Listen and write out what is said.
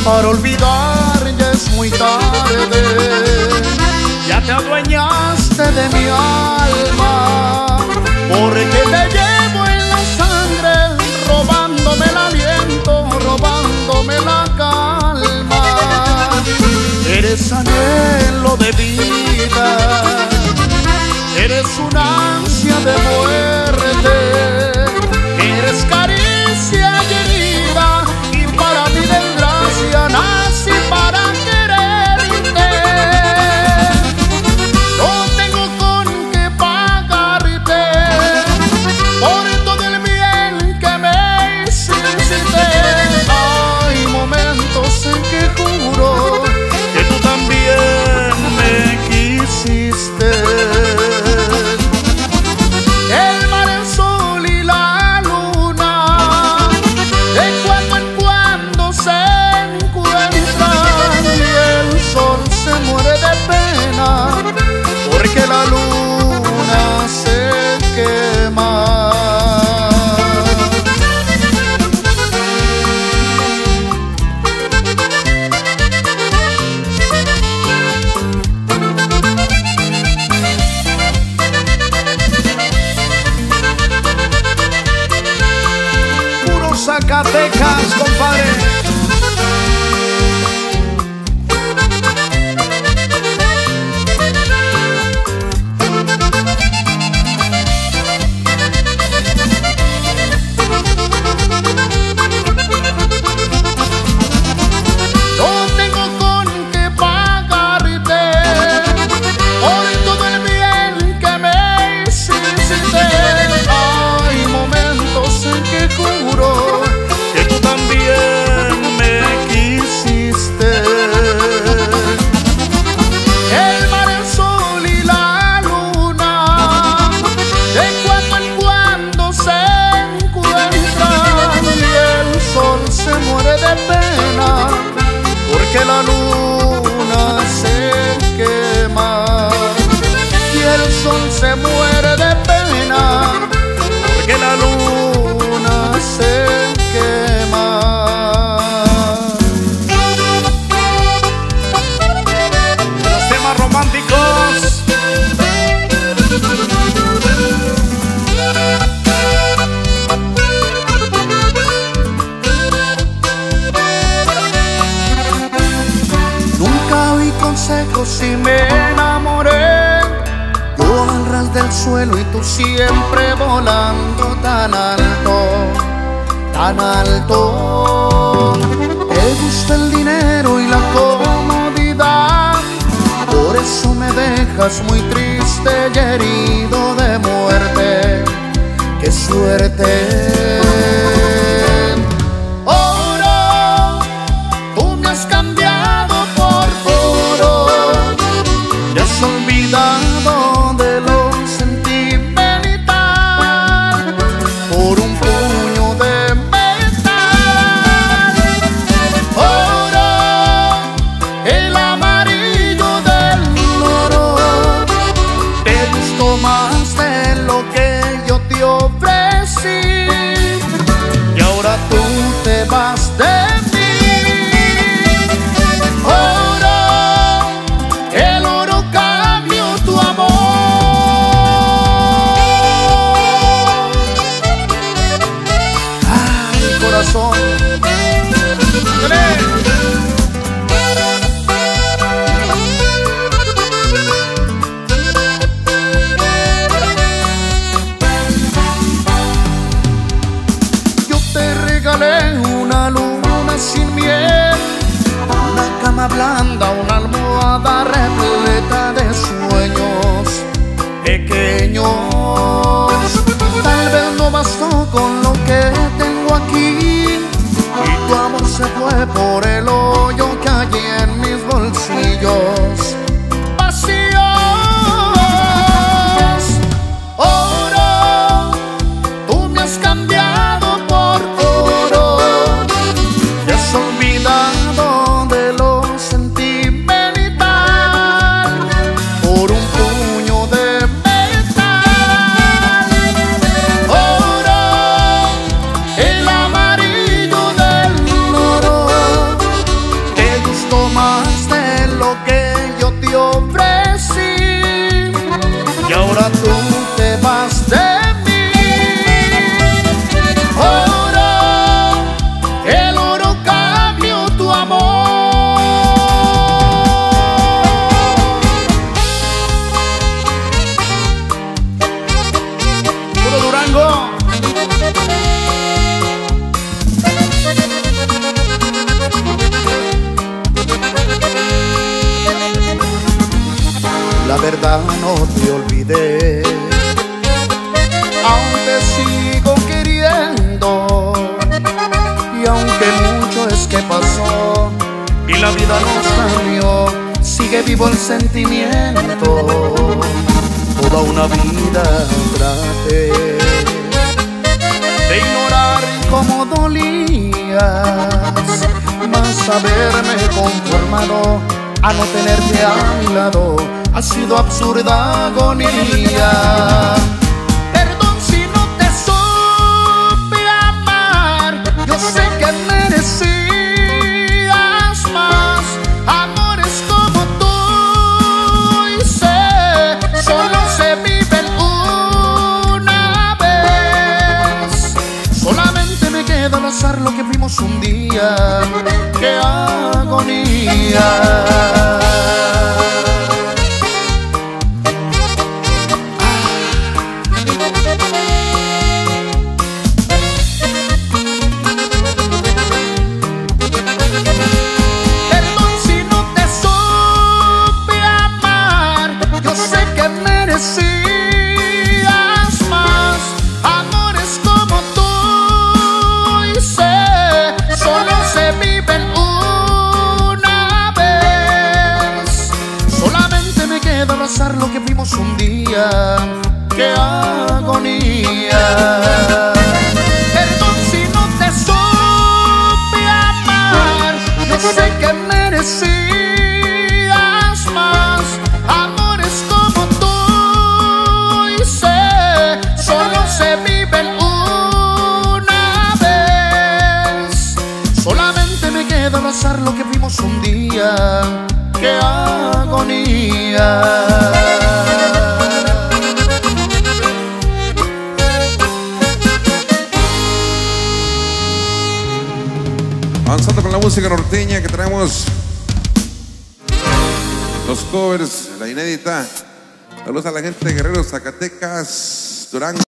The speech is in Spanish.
Para olvidar ya es muy tarde. Ya te adueñaste de mi alma, porque te llevo en la sangre, robándome el aliento, robándome la calma. Eres anhelo de vida, eres una ansia de muerte, eres caricia y herida, y para mi desgracia nací para quererte. No tengo con qué pagarte por todo el bien que me hiciste. Hay momentos en que juro que tú también me quisiste. El mar, el sol y la luna de cuando en cuando se encuentran, y el sol se muere de pena porque la luna se quema. Zacatecas, compadre. No tengo con qué pagarte por todo el bien que me hiciste. Hay momentos en que juro que tú también me quisiste. El mar, el sol y la luna de cuando en cuando se encuentran, y el sol se muere de pena porque la luna se quema. Y el sol se muere de pena porque la luna se quema. Los temas románticos. Nunca oí consejos y me enamoré. Yo al ras del suelo y tú siempre volando tan alto, tan alto. Te gusta el dinero y la comodidad, por eso me dejas muy triste y herido de muerte. ¡Qué suerte! Oro, tú me has cambiado por oro, ya has olvidado de lo sentimental por un puño de metal. Oro, el amarillo del oro, te gustó más de lo que yo te ofrecí, y ahora tú te vas de mí. Oro, el oro cambió tu amor. Ay, corazón. Yo te regalé una luna sin miel, una cama blanda, una almohada repleta de sueños pequeños. Tal vez no bastó con lo que tengo aquí, y tu amor se fue por el hoyo que hay en mis bolsillos vacíos. Oro, tú me has cambiado por oro, te has olvidado de lo sentimental por un puño de metal. Oro, el amarillo del oro, nunca no te olvidé. Aún te sigo queriendo, y aunque mucho es que pasó y la vida nos cambió, sigue vivo el sentimiento. Toda una vida traté de ignorar cómo dolías, mas haberme conformado a no tenerte al lado ha sido absurda agonía. Perdón si no te supe amar, yo sé que merecías más amores como tú, y sé, solo se viven una vez. Solamente me queda al azar lo que fuimos un día. ¡Qué agonía! Perdón si no te supe amar, yo sé que merecías más amores como tú, y sé, solo se viven una vez. Solamente me queda abrazar lo que vimos un día. ¡Qué agonía! Perdón si no te supe amar, yo sé que merecías más amores como tú, y sé, solo se viven una vez. Solamente me queda abrazar lo que vimos un día. ¡Qué agonía! Avanzando con la música norteña que traemos, los covers, la inédita. Saludos a la gente de Guerrero, Zacatecas, Durango.